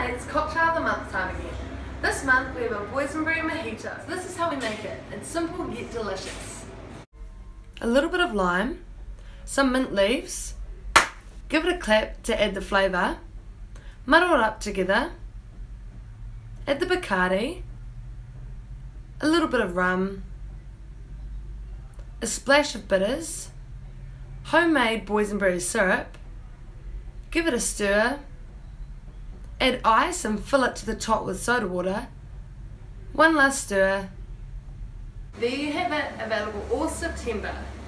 it's cocktail of the month time again. This month we have a Boysenberry Mojito. So this is how we make it. It's simple yet delicious. A little bit of lime, some mint leaves, give it a clap to add the flavour, muddle it up together, add the Bacardi, a little bit of rum, a splash of bitters, homemade boysenberry syrup, give it a stir, add ice and fill it to the top with soda water, one last stir. There you have it, available all September.